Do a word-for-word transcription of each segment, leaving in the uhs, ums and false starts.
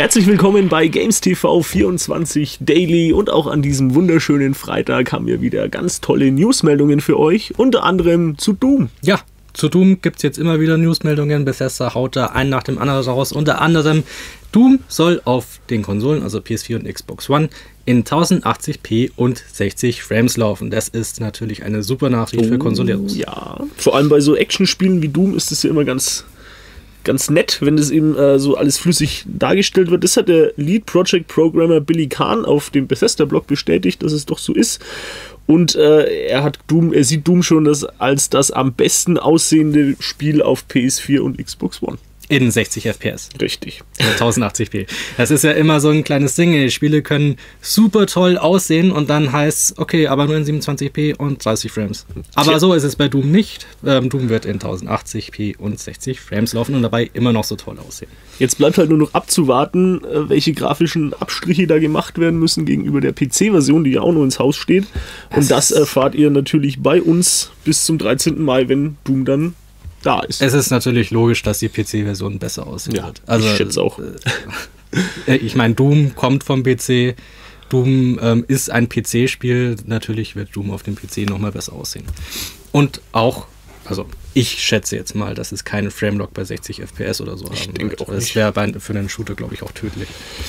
Herzlich willkommen bei Games T V vierundzwanzig Daily und auch an diesem wunderschönen Freitag haben wir wieder ganz tolle Newsmeldungen für euch, unter anderem zu Doom. Ja, zu Doom gibt es jetzt immer wieder Newsmeldungen. Bethesda haut da einen nach dem anderen raus. Unter anderem Doom soll auf den Konsolen, also P S vier und Xbox One, in tausendachtzig p und sechzig Frames laufen. Das ist natürlich eine super Nachricht oh, für Consoleros. Ja, vor allem bei so Actionspielen wie Doom ist es ja immer ganz... ganz nett, wenn das eben äh, so alles flüssig dargestellt wird. Das hat der Lead Project Programmer Billy Kahn auf dem Bethesda-Blog bestätigt, dass es doch so ist. Und äh, er hat Doom, er sieht Doom schon das, als das am besten aussehende Spiel auf P S vier und Xbox One. In sechzig F P S. Richtig. tausendachtzig p. Das ist ja immer so ein kleines Ding. Die Spiele können super toll aussehen und dann heißt es, okay, aber nur in siebenundzwanzig p und dreißig Frames. Aber Tja. so ist es bei Doom nicht. Ähm, Doom wird in tausendachtzig p und sechzig Frames laufen und dabei immer noch so toll aussehen. Jetzt bleibt halt nur noch abzuwarten, welche grafischen Abstriche da gemacht werden müssen gegenüber der P C-Version, die ja auch noch ins Haus steht. Und das, das erfahrt ihr natürlich bei uns bis zum dreizehnten Mai, wenn Doom dann da ist. Es ist natürlich logisch, dass die P C-Version besser aussehen ja, wird. Also, ich schätze auch. Äh, ich meine, Doom kommt vom P C. Doom ähm, ist ein P C-Spiel. Natürlich wird Doom auf dem P C nochmal besser aussehen. Und auch, also ich schätze jetzt mal, dass es keinen Framelock bei sechzig F P S oder so ich haben denke wird. auch Das wäre für einen Shooter, glaube ich, auch tödlich.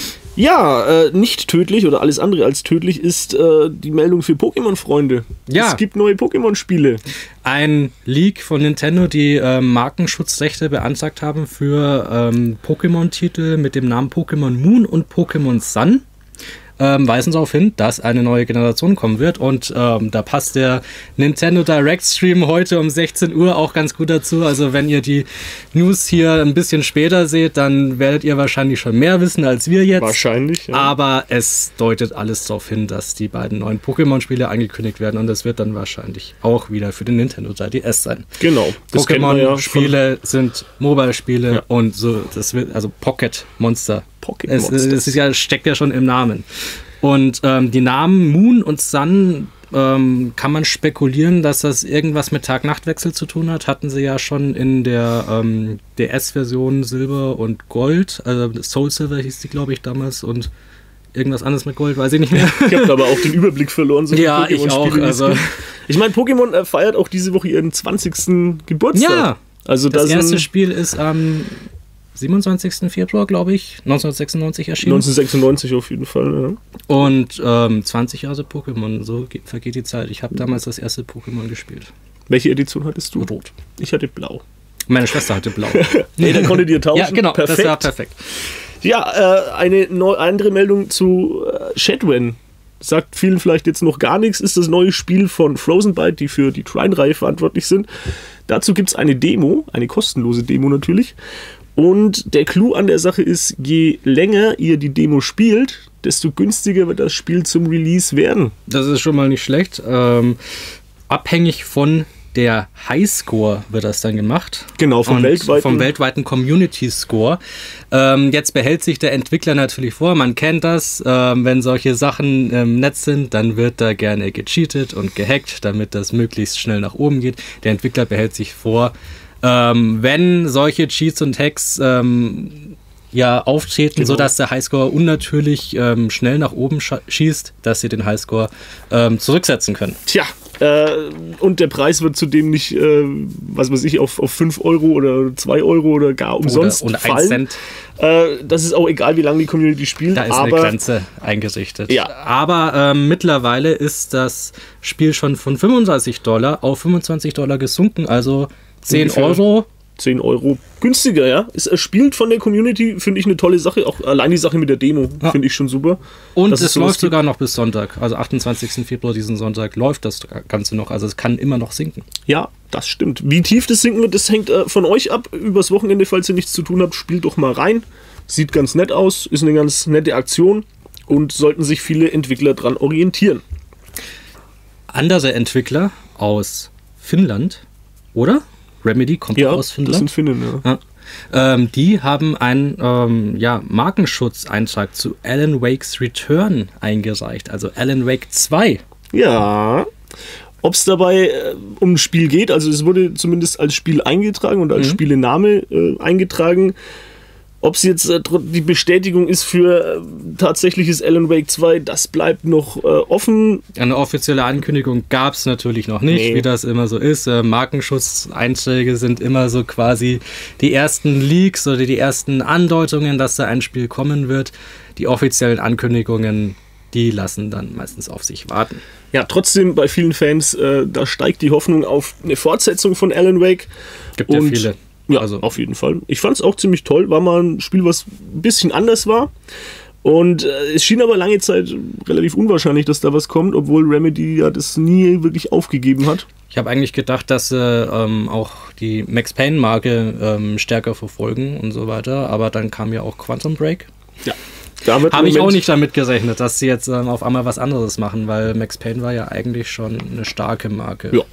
Ja, äh, nicht tödlich oder alles andere als tödlich ist äh, die Meldung für Pokémon-Freunde. Ja. Es gibt neue Pokémon-Spiele. Ein Leak von Nintendo, die äh, Markenschutzrechte beantragt haben für ähm, Pokémon-Titel mit dem Namen Pokémon Moon und Pokémon Sun. Ähm, weisen darauf hin, dass eine neue Generation kommen wird und ähm, da passt der Nintendo Direct Stream heute um sechzehn Uhr auch ganz gut dazu. Also wenn ihr die News hier ein bisschen später seht, dann werdet ihr wahrscheinlich schon mehr wissen als wir jetzt. Wahrscheinlich, ja. Aber es deutet alles darauf hin, dass die beiden neuen Pokémon-Spiele angekündigt werden und das wird dann wahrscheinlich auch wieder für den Nintendo drei D S sein. Genau. Pokémon-Spiele ja sind Mobile-Spiele ja. und so, das wird, also Pocket Monster. Pocket es, Monsters. es ist ja, steckt ja schon im Namen. Und ähm, die Namen Moon und Sun ähm, kann man spekulieren, dass das irgendwas mit Tag-Nacht-Wechsel zu tun hat. Hatten sie ja schon in der ähm, D S-Version Silber und Gold. Also Soul Silver hieß die, glaube ich, damals. Und irgendwas anderes mit Gold, weiß ich nicht mehr. Ich habe aber auch den Überblick verloren. So ja, ich auch. Also. Ich meine, Pokémon äh, feiert auch diese Woche ihren zwanzigsten Geburtstag. Ja, also das, das erste Spiel ist am... Ähm, siebenundzwanzigsten Februar, glaube ich, neunzehnhundertsechsundneunzig erschienen. neunzehnhundertsechsundneunzig auf jeden Fall, ja. Und ähm, zwanzig Jahre Pokémon, so geht, vergeht die Zeit. Ich habe damals das erste Pokémon gespielt. Welche Edition hattest du? Rot. Ich hatte blau. Meine Schwester hatte blau. Nee, dann konntet ihr tauschen. Ja, genau, perfekt. das war perfekt. Ja, äh, eine neu, andere Meldung zu äh, Shadwen. Sagt vielen vielleicht jetzt noch gar nichts, ist das neue Spiel von Frozen Byte, die für die Trine-Reihe verantwortlich sind. Dazu gibt es eine Demo, eine kostenlose Demo natürlich. Und der Clou an der Sache ist, je länger ihr die Demo spielt, desto günstiger wird das Spiel zum Release werden. Das ist schon mal nicht schlecht. Ähm, abhängig von der Highscore wird das dann gemacht. Genau, vom, weltweiten. vom weltweiten Community Score. Ähm, jetzt behält sich der Entwickler natürlich vor, man kennt das, ähm, wenn solche Sachen im Netz sind, dann wird da gerne gecheatet und gehackt, damit das möglichst schnell nach oben geht. Der Entwickler behält sich vor, Ähm, wenn solche Cheats und Hacks ähm, ja, auftreten, genau. sodass der Highscore unnatürlich ähm, schnell nach oben schießt, dass sie den Highscore ähm, zurücksetzen können. Tja, äh, und der Preis wird zudem nicht, äh, was weiß ich, auf, auf fünf Euro oder zwei Euro oder gar umsonst oder, oder fallen. ein Cent. Äh, das ist auch egal, wie lange die Community spielt. Da ist aber, eine Grenze eingerichtet. Ja. Aber ähm, mittlerweile ist das Spiel schon von fünfunddreißig Dollar auf fünfundzwanzig Dollar gesunken, also zehn Euro. zehn Euro günstiger, ja. Es spielt von der Community, finde ich eine tolle Sache. Auch allein die Sache mit der Demo ja. finde ich schon super. Und es läuft sogar noch bis Sonntag. Also achtundzwanzigsten Februar diesen Sonntag läuft das Ganze noch. Also es kann immer noch sinken. Ja, das stimmt. Wie tief das sinken wird, das hängt äh, von euch ab. Übers Wochenende, falls ihr nichts zu tun habt, spielt doch mal rein. Sieht ganz nett aus, ist eine ganz nette Aktion und sollten sich viele Entwickler dran orientieren. Andere Entwickler aus Finnland, oder? Remedy kommt ja, aus Finnland. Das sind Finnen, ja. ja. Ähm, die haben einen ähm, ja, Markenschutzeintrag zu Alan Wakes Return eingereicht, also Alan Wake zwei. Ja, ob es dabei äh, um ein Spiel geht, also es wurde zumindest als Spiel eingetragen und als mhm. Spielename äh, eingetragen. Ob es jetzt äh, die Bestätigung ist für äh, tatsächliches Alan Wake zwei, das bleibt noch äh, offen. Eine offizielle Ankündigung gab es natürlich noch nicht, nee. Wie das immer so ist. Äh, Markenschutzeinträge sind immer so quasi die ersten Leaks oder die ersten Andeutungen, dass da ein Spiel kommen wird. Die offiziellen Ankündigungen, die lassen dann meistens auf sich warten. Ja, trotzdem bei vielen Fans, äh, da steigt die Hoffnung auf eine Fortsetzung von Alan Wake. Gibt ja viele. Ja, also auf jeden Fall. Ich fand es auch ziemlich toll. War mal ein Spiel, was ein bisschen anders war. Und äh, es schien aber lange Zeit relativ unwahrscheinlich, dass da was kommt, obwohl Remedy ja das nie wirklich aufgegeben hat. Ich habe eigentlich gedacht, dass sie ähm, auch die Max Payne-Marke ähm, stärker verfolgen und so weiter. Aber dann kam ja auch Quantum Break. Ja. Habe ich auch nicht damit gerechnet, dass sie jetzt ähm, auf einmal was anderes machen, weil Max Payne war ja eigentlich schon eine starke Marke. Ja.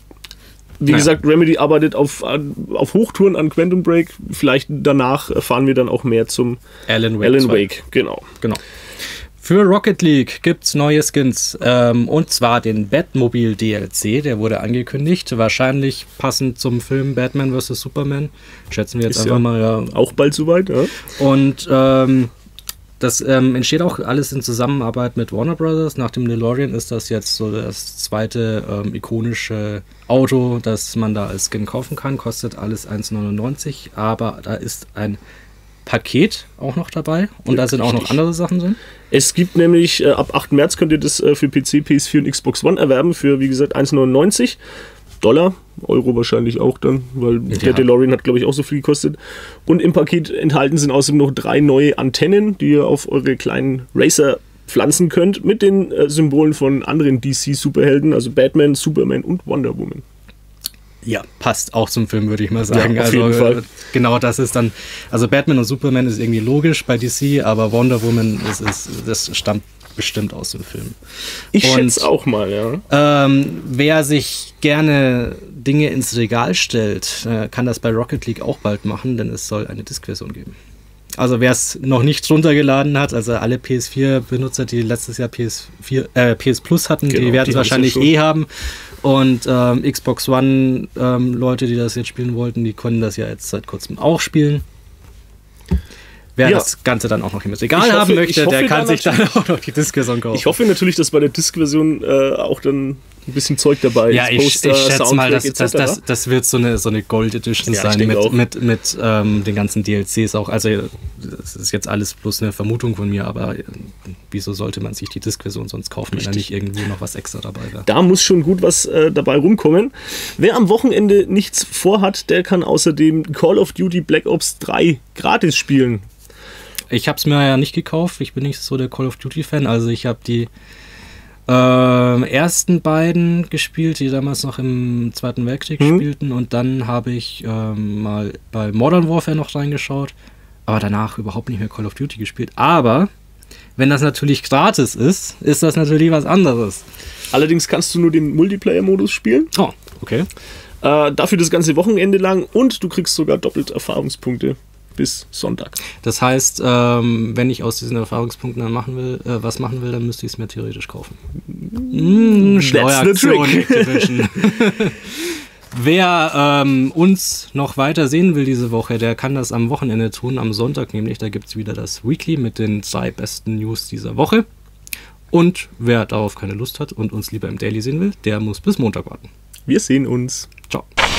Wie naja. gesagt, Remedy arbeitet auf, auf Hochtouren an Quantum Break. Vielleicht danach erfahren wir dann auch mehr zum Alan Wake. Alan Wake, genau. genau. Für Rocket League gibt es neue Skins. Ähm, und zwar den Batmobile D L C, der wurde angekündigt. Wahrscheinlich passend zum Film Batman versus. Superman. Schätzen wir jetzt Ist einfach ja mal. Ja. Auch bald soweit, ja. Und ähm, das ähm, entsteht auch alles in Zusammenarbeit mit Warner Brothers. Nach dem DeLorean ist das jetzt so das zweite ähm, ikonische Auto, das man da als Skin kaufen kann. Kostet alles eins neunundneunzig, aber da ist ein Paket auch noch dabei und ja, da sind richtig. Auch noch andere Sachen drin. Es gibt nämlich, äh, ab achten März könnt ihr das äh, für P C, P S vier und Xbox One erwerben für, wie gesagt, eins neunundneunzig Dollar. Euro wahrscheinlich auch dann, weil ja. der DeLorean hat, glaube ich, auch so viel gekostet. Und im Paket enthalten sind außerdem noch drei neue Antennen, die ihr auf eure kleinen Racer pflanzen könnt, mit den äh, Symbolen von anderen D C-Superhelden, also Batman, Superman und Wonder Woman. Ja, passt auch zum Film, würde ich mal sagen. Ja, auf also, jeden Fall. Genau, das ist dann, also Batman und Superman ist irgendwie logisch bei D C, aber Wonder Woman, ist, ist, das stammt bestimmt aus dem Film. Ich schätze auch mal, ja. Ähm, wer sich gerne Dinge ins Regal stellt, äh, kann das bei Rocket League auch bald machen, denn es soll eine Disk-Version geben. Also wer es noch nicht runtergeladen hat, also alle P S vier Benutzer, die letztes Jahr P S vier, äh, P S Plus hatten, genau, die werden es wahrscheinlich eh haben. Und ähm, Xbox One ähm, Leute, die das jetzt spielen wollten, die können das ja jetzt seit kurzem auch spielen. Wer ja. das Ganze dann auch noch im Regal hoffe, haben möchte, der kann sich dann auch noch die Disk-Version kaufen. Ich hoffe natürlich, dass bei der Disk-Version äh, auch dann ein bisschen Zeug dabei ja, ist. Ja, ich, ich schätze mal, dass, dass, dass, das wird so eine, so eine Gold Edition ja, sein mit, mit, mit ähm, den ganzen D L Cs auch. Also das ist jetzt alles bloß eine Vermutung von mir, aber äh, wieso sollte man sich die Disk-Version sonst kaufen, Richtig. wenn da nicht irgendwie noch was extra dabei wäre? Da muss schon gut was äh, dabei rumkommen. Wer am Wochenende nichts vorhat, der kann außerdem Call of Duty Black Ops drei gratis spielen. Ich habe es mir ja nicht gekauft, ich bin nicht so der Call of Duty-Fan, also ich habe die äh, ersten beiden gespielt, die damals noch im Zweiten Weltkrieg mhm. spielten und dann habe ich äh, mal bei Modern Warfare noch reingeschaut, aber danach überhaupt nicht mehr Call of Duty gespielt. Aber wenn das natürlich gratis ist, ist das natürlich was anderes. Allerdings kannst du nur den Multiplayer-Modus spielen. Oh, okay. Äh, dafür das ganze Wochenende lang und du kriegst sogar doppelt Erfahrungspunkte. Bis Sonntag. Das heißt, ähm, wenn ich aus diesen Erfahrungspunkten dann machen will, äh, was machen will, dann müsste ich es mir theoretisch kaufen. Mmh, schlaue Aktion, Activision. Wer ähm, uns noch weiter sehen will diese Woche, der kann das am Wochenende tun, am Sonntag nämlich. Da gibt es wieder das Weekly mit den drei besten News dieser Woche. Und wer darauf keine Lust hat und uns lieber im Daily sehen will, der muss bis Montag warten. Wir sehen uns. Ciao.